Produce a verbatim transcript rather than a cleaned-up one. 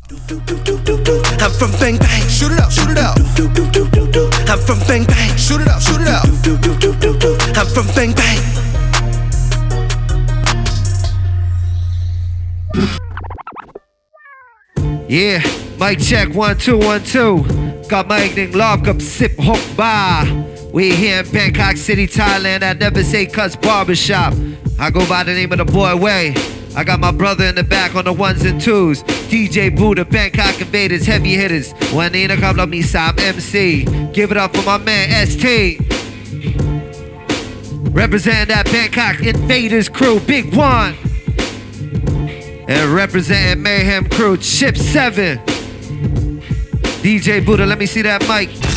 I'm from Bang Bang. Shoot it out, shoot it out. I'm from Bang Bang. Shoot it out, shoot it out. I'm from Bang Bang. Yeah, mic check one two one two กลับมาอีกหนึ่งรอบกับสิบหก bar We here in Bangkok City, Thailand at Never Say Cuts Barbershop. I go by the name of DaBoyWay. I got my brother in the back on the ones and twos. D J Buddha, Bangkok Invaders, heavy hitters. วันนี้นะครับเรามีสาม เอ็ม ซี Give it up for my man Estee. Represent that Bangkok Invaders crew, Big One. And representing Mayhem crew, Chip seven. D J Buddha, let me see that mic.